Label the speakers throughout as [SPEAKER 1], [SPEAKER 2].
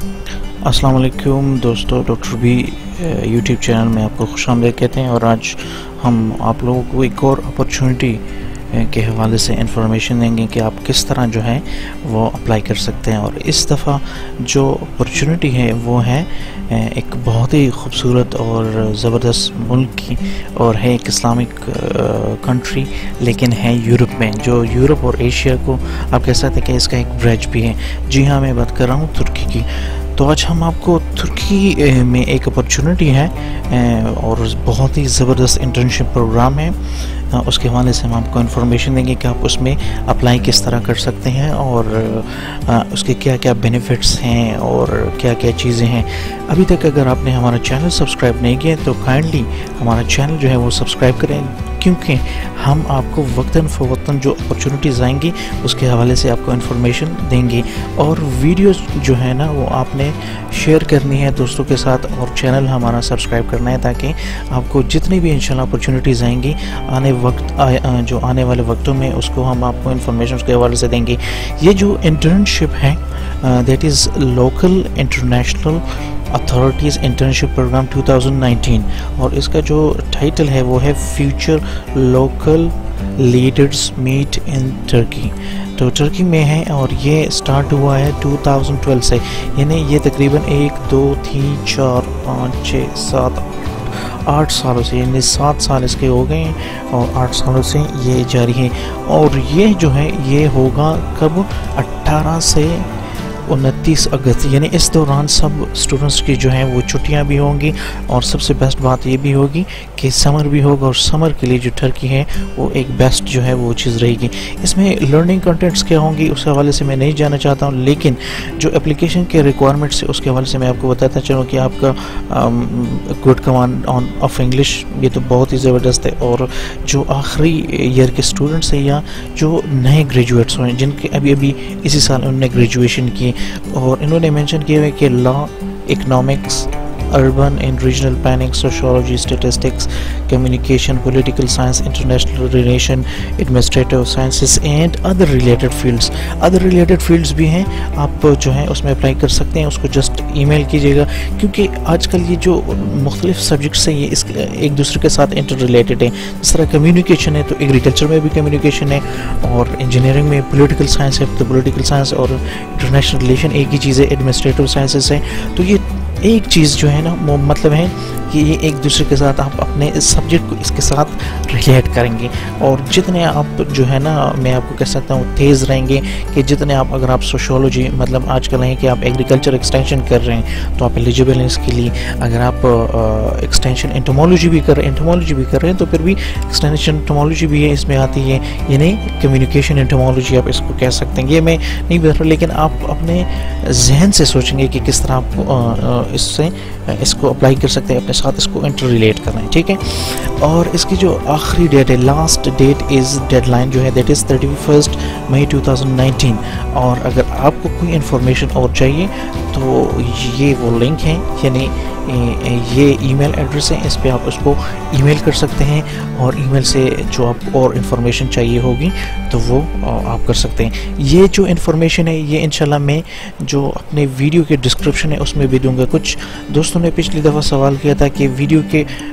[SPEAKER 1] अस्सलाम वालेकुम दोस्तों, डॉक्टर बी यूट्यूब चैनल में आपको खुशामदीद कहते हैं। और आज हम आप लोगों को एक और अपॉर्चुनिटी के हवाले से इंफॉर्मेशन देंगे कि आप किस तरह जो है वो अप्लाई कर सकते हैं। और इस दफ़ा जो अपॉर्चुनिटी है वो है एक बहुत ही खूबसूरत और ज़बरदस्त मुल्क की, और है एक इस्लामिक कंट्री, लेकिन है यूरोप में, जो यूरोप और एशिया को आप कह सकते हैं कि इसका एक ब्रिज भी है। जी हाँ, मैं बात कर रहा हूँ तुर्की की। तो आज हम आपको तुर्की में एक अपॉर्चुनिटी है और बहुत ही ज़बरदस्त इंटर्नशिप प्रोग्राम है, उसके हवाले से हम आपको इन्फॉर्मेशन देंगे कि आप उसमें अप्लाई किस तरह कर सकते हैं और उसके क्या क्या बेनिफिट्स हैं और क्या क्या चीज़ें हैं। अभी तक अगर आपने हमारा चैनल सब्सक्राइब नहीं किया तो काइंडली हमारा चैनल जो है वो सब्सक्राइब करें, क्योंकि हम आपको वक्तन फ़वक्तन जो अपॉर्चुनिटीज़ आएंगी उसके हवाले से आपको इन्फॉर्मेशन देंगे। और वीडियोस जो है ना वो आपने शेयर करनी है दोस्तों के साथ, और चैनल हमारा सब्सक्राइब करना है ताकि आपको जितनी भी इंशाल्लाह अपॉर्चुनिटीज़ आएंगी जो आने वाले वक्तों में उसको हम आपको इन्फॉर्मेशन उसके हवाले से देंगे। ये जो इंटर्नशिप है that is local international authorities internship programme 2019, और इसका जो टाइटल है वो है future local leaders meet in Turkey. तो टर्की में है और ये स्टार्ट हुआ है 2012 से, यानी ये तकरीबन 1 2 3 4 5 6 7 8 सालों से, यानी 7 साल इसके हो गए हैं और 8 सालों से ये जारी है। और ये जो है ये होगा कब, 18 से 29 अगस्त, यानी इस दौरान सब स्टूडेंट्स की जो है वो छुट्टियां भी होंगी। और सबसे बेस्ट बात ये भी होगी कि समर भी होगा, और समर के लिए जो टर्की है वो एक बेस्ट जो है वो चीज़ रहेगी। इसमें लर्निंग कंटेंट्स क्या होंगी उस हवाले से मैं नहीं जाना चाहता हूँ, लेकिन जो एप्लीकेशन के रिक्वायरमेंट्स है उसके हवाले से मैं आपको बताता चलूँ कि आपका गुड कमांड ऑफ इंग्लिश ये तो बहुत ही ज़बरदस्त है। और जो आखिरी ईयर के स्टूडेंट्स हैं या जो नए ग्रेजुएट्स हैं जिनके अभी अभी इसी साल उन्होंने ग्रेजुएशन की, और इन्होंने मेंशन किया है कि law, economics, urban and regional planning, sociology, statistics, communication, political science, international relation, administrative sciences and other related fields. Other related fields भी हैं, आप जो हैं उसमें अप्लाई कर सकते हैं। उसको जस्ट ईमेल कीजिएगा, क्योंकि आजकल ये जो मुख्तलिफ सब्जेक्ट्स हैं ये एक दूसरे के साथ इंटर रिलेटेड हैं। जिस तरह कम्युनिकेशन है तो एग्रीकल्चर में भी कम्युनिकेशन है, और इंजीनियरिंग में पॉलिटिकल साइंस है तो पॉलिटिकल साइंस और इंटरनेशनल रिलेशन एक ही चीज़ है, एडमिनिस्ट्रेटिव साइंसेस है। तो ये एक चीज़ जो है ना वो मतलब है कि ये एक दूसरे के साथ आप अपने इस सब्जेक्ट को इसके साथ रिलेट करेंगे, और जितने आप जो है ना मैं आपको कह सकता हूँ तेज़ रहेंगे कि जितने आप, अगर आप सोशियोलॉजी मतलब आजकल है कि आप एग्रीकल्चर एक्सटेंशन कर रहे हैं तो आप एलिजिबल हैं इसके लिए। अगर आप एक्सटेंशन एंटोमोलॉजी भी कर रहे हैं तो फिर भी एक्सटेंशन एंटोमोलॉजी भी है इसमें आती है, यानी कम्युनिकेशन एंटोमोलॉजी आप इसको कह सकते हैं। ये मैं नहीं बता रहा, लेकिन आप अपने जहन से सोचेंगे कि किस तरह आप इसको अप्लाई कर सकते हैं, अपने साथ इसको इंटर रिलेट करना है, ठीक है। और इसकी जो आखिरी डेट है, लास्ट डेट इज़ डेडलाइन जो है दैट इज़ 31 मई 2019। और अगर आपको कोई इन्फॉर्मेशन और चाहिए तो ये वो लिंक है, यानी ये ईमेल एड्रेस है, इस पे आप उसको ईमेल कर सकते हैं, और ईमेल से जो आपको और इन्फॉर्मेशन चाहिए होगी तो वो आप कर सकते हैं। ये जो इन्फॉर्मेशन है ये इंशाल्लाह मैं जो अपने वीडियो के डिस्क्रिप्शन है उसमें भी दूंगा। कुछ दोस्तों ने पिछली दफ़ा सवाल किया था कि वीडियो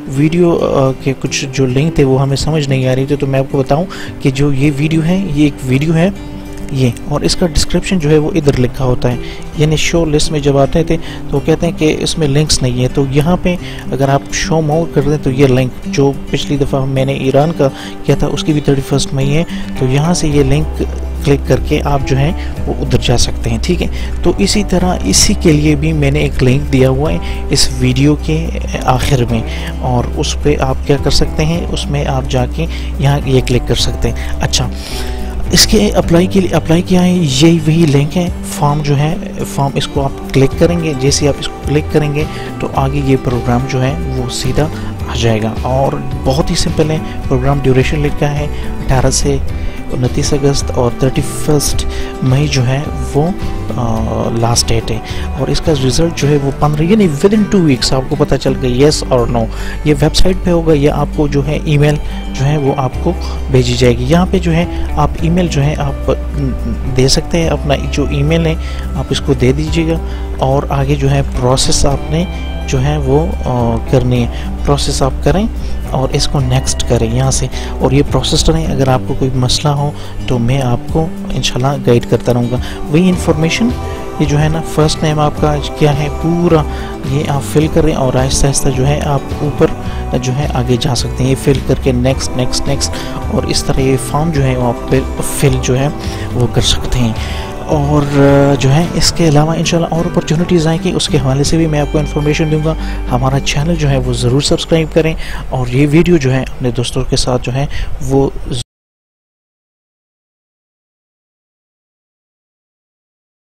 [SPEAKER 1] के कुछ जो लिंक थे वो हमें समझ नहीं आ रही थी, तो मैं आपको बताऊं कि जो ये वीडियो है ये एक वीडियो है ये, और इसका डिस्क्रिप्शन जो है वो इधर लिखा होता है, यानी शो लिस्ट में जब आते थे तो कहते हैं कि इसमें लिंक्स नहीं है, तो यहाँ पे अगर आप शो मोर कर दें तो ये लिंक जो पिछली दफ़ा मैंने ईरान का किया था उसकी भी 31 मई है, तो यहाँ से ये लिंक क्लिक करके आप जो है वो उधर जा सकते हैं, ठीक है। तो इसी तरह इसी के लिए भी मैंने एक लिंक दिया हुआ है इस वीडियो के आखिर में, और उस पर आप क्या कर सकते हैं, उसमें आप जाके यहाँ ये क्लिक कर सकते हैं। अच्छा, इसके अप्लाई के लिए अप्लाई किया है, यही वही लिंक है, फॉर्म जो है फॉर्म इसको आप क्लिक करेंगे। जैसे आप इसको क्लिक करेंगे तो आगे ये प्रोग्राम जो है वो सीधा आ जाएगा, और बहुत ही सिंपल है। प्रोग्राम ड्यूरेशन लिखा है 18 से 29 अगस्त और 31 मई जो है वो लास्ट डेट है। और इसका रिज़ल्ट जो है वो 15 यानी विद इन 2 वीक्स आपको पता चल गया येस और नो। ये वेबसाइट पे होगा या आपको जो है ईमेल जो है वो आपको भेजी जाएगी। यहाँ पे जो है आप ईमेल जो है आप दे सकते हैं, अपना जो ईमेल है आप इसको दे दीजिएगा और आगे जो है प्रोसेस आपने जो है वो करनी है, प्रोसेस आप करें और इसको नेक्स्ट करें यहाँ से। और ये प्रोसेस करें, अगर आपको कोई मसला हो तो मैं आपको इंशाल्लाह गाइड करता रहूँगा। वही इंफॉर्मेशन ये जो है ना, फर्स्ट नेम आपका क्या है पूरा ये आप फिल करें और आहिस्ता आहिस्ता जो है आप ऊपर जो है आगे जा सकते हैं। ये फिल करके नेक्स्ट नेक्स्ट नेक्स्ट और इस तरह ये फॉर्म जो है वो आप फिल जो है वो कर सकते हैं। और जो है इसके अलावा इंशाल्लाह और अपॉर्चुनिटीज़ आएंगी, उसके हवाले से भी मैं आपको इन्फॉर्मेशन दूंगा। हमारा चैनल जो है वो ज़रूर सब्सक्राइब करें और ये वीडियो जो है अपने दोस्तों के साथ जो है वो